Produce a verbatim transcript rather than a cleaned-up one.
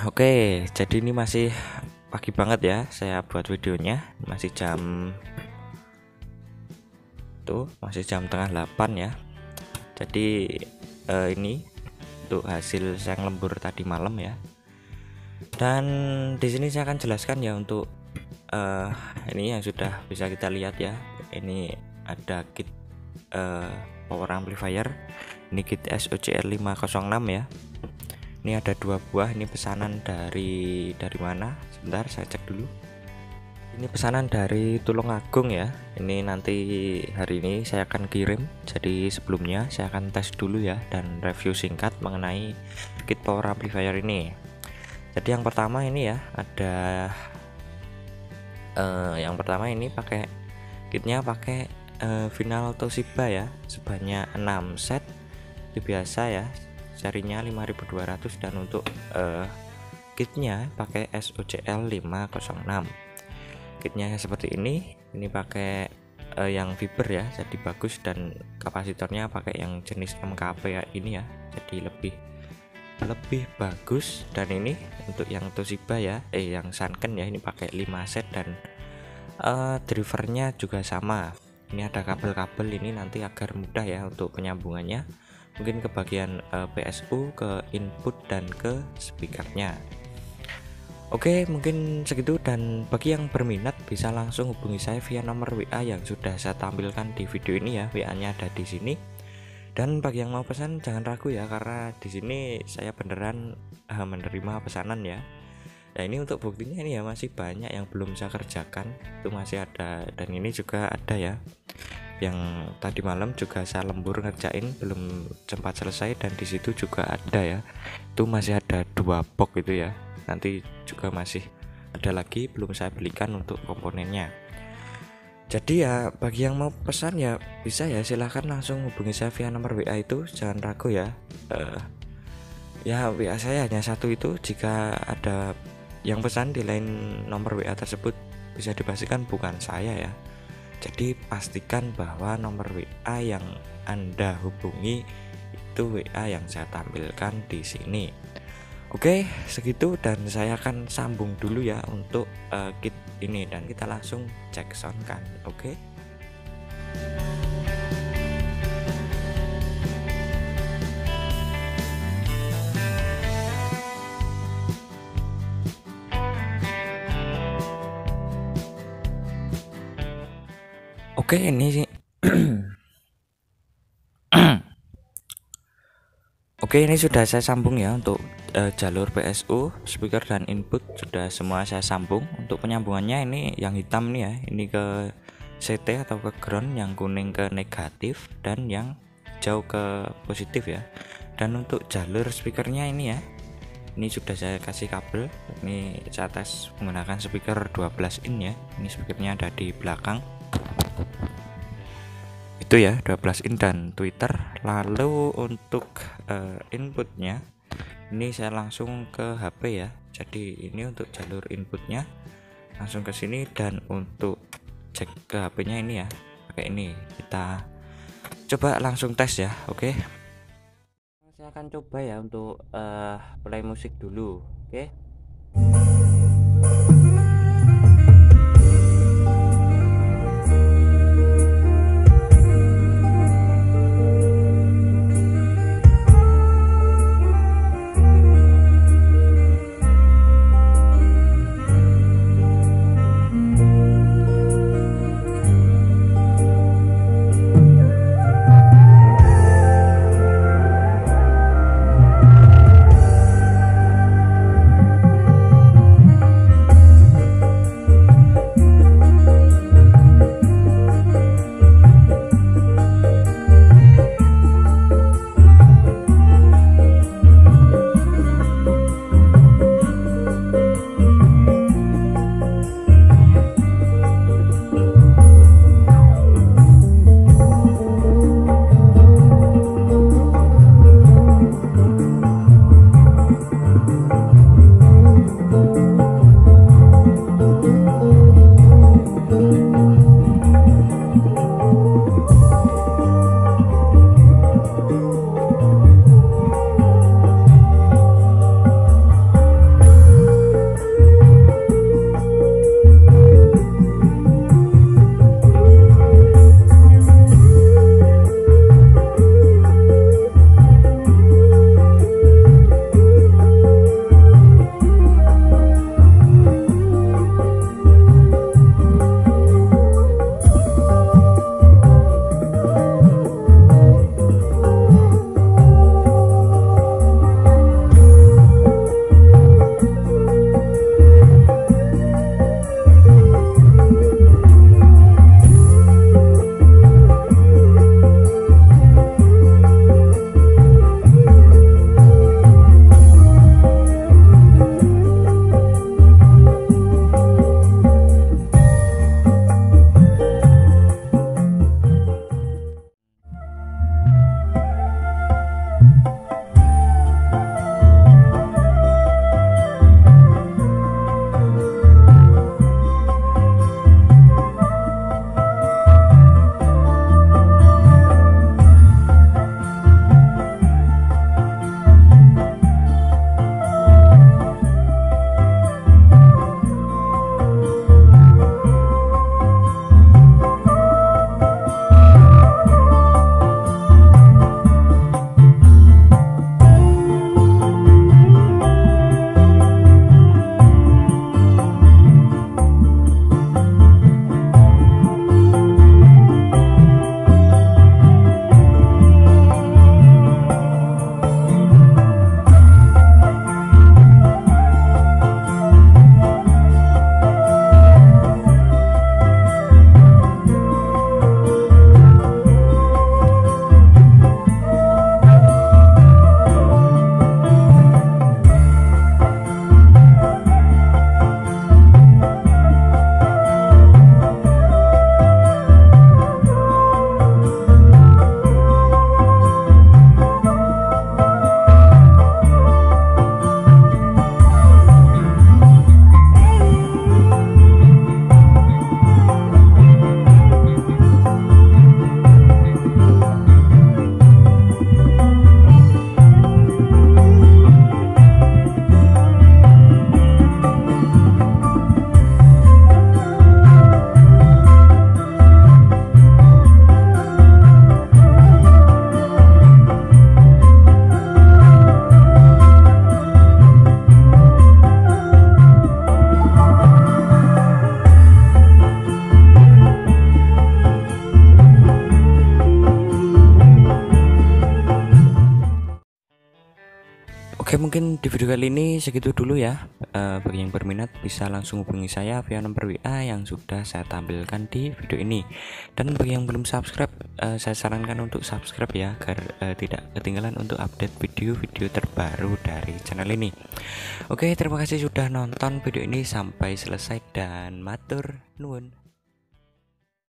Oke, jadi ini masih pagi banget ya. Saya buat videonya masih jam tuh masih jam tengah delapan ya. Jadi eh, ini untuk hasil siang lembur tadi malam ya. Dan di sini saya akan jelaskan ya untuk eh, ini yang sudah bisa kita lihat ya. Ini ada kit eh, power amplifier. Ini kit S O C L lima nol enam ya. Ini ada dua buah. Ini pesanan dari dari mana? Sebentar saya cek dulu. Ini pesanan dari Tulungagung ya. Ini nanti hari ini saya akan kirim. Jadi sebelumnya saya akan tes dulu ya dan review singkat mengenai kit power amplifier ini. Jadi yang pertama ini ya ada eh, yang pertama ini pakai kitnya pakai eh, final Toshiba ya sebanyak enam set. Itu biasa ya. Serinya lima ribu dua ratus dan untuk uh, kitnya pakai S O C L lima nol enam. Kitnya seperti ini. Ini pakai uh, yang fiber ya, jadi bagus dan kapasitornya pakai yang jenis M K P ya ini ya. Jadi lebih lebih bagus. Dan ini untuk yang Toshiba ya, eh yang Sanken ya, ini pakai lima set dan uh, drivernya juga sama. Ini ada kabel-kabel ini nanti agar mudah ya untuk penyambungannya. Mungkin ke bagian uh, P S U, ke input dan ke speakernya. Oke, mungkin segitu, dan bagi yang berminat bisa langsung hubungi saya via nomor W A yang sudah saya tampilkan di video ini ya. W A-nya ada di sini. Dan bagi yang mau pesan jangan ragu ya, karena di sini saya beneran uh, menerima pesanan ya. Nah, ini untuk buktinya ini ya masih banyak yang belum saya kerjakan. Itu masih ada, dan ini juga ada ya. Yang tadi malam juga saya lembur ngerjain belum sempat selesai, dan di situ juga ada ya. Itu masih ada dua box itu ya. Nanti juga masih ada lagi belum saya belikan untuk komponennya. Jadi ya bagi yang mau pesan ya bisa ya, silahkan langsung hubungi saya via nomor W A itu, jangan ragu ya. Uh, ya W A saya hanya satu itu. Jika ada yang pesan di lain nomor W A tersebut bisa dipastikan bukan saya ya. Jadi pastikan bahwa nomor W A yang Anda hubungi itu W A yang saya tampilkan di sini. Oke, segitu, dan saya akan sambung dulu ya untuk uh, kit ini dan kita langsung cek sound kan. Oke. Oke, ini sih. Oke, ini sudah saya sambung ya untuk uh, jalur P S U, speaker dan input sudah semua saya sambung. Untuk penyambungannya ini yang hitam nih ya, ini ke C T atau ke ground, yang kuning ke negatif dan yang hijau ke positif ya. Dan untuk jalur speakernya ini ya, ini sudah saya kasih kabel. Ini saya tes menggunakan speaker dua belas in ya. Ini speakernya ada di belakang. Itu ya dua belas in dan tweeter. Lalu untuk uh, inputnya ini saya langsung ke H P ya. Jadi ini untuk jalur inputnya langsung ke sini, dan untuk cek ke H P-nya ini ya pakai ini. Kita coba langsung tes ya. Oke. Saya akan coba ya untuk uh, play musik dulu. Oke. Oke, mungkin di video kali ini segitu dulu ya. E, bagi yang berminat bisa langsung hubungi saya via nomor W A yang sudah saya tampilkan di video ini. Dan bagi yang belum subscribe, e, saya sarankan untuk subscribe ya, agar e, tidak ketinggalan untuk update video-video terbaru dari channel ini. Oke, terima kasih sudah nonton video ini sampai selesai dan matur nuwun.